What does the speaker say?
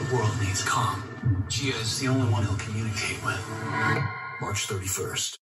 The world needs Kong. Gia is the only one he'll communicate with. March 31st.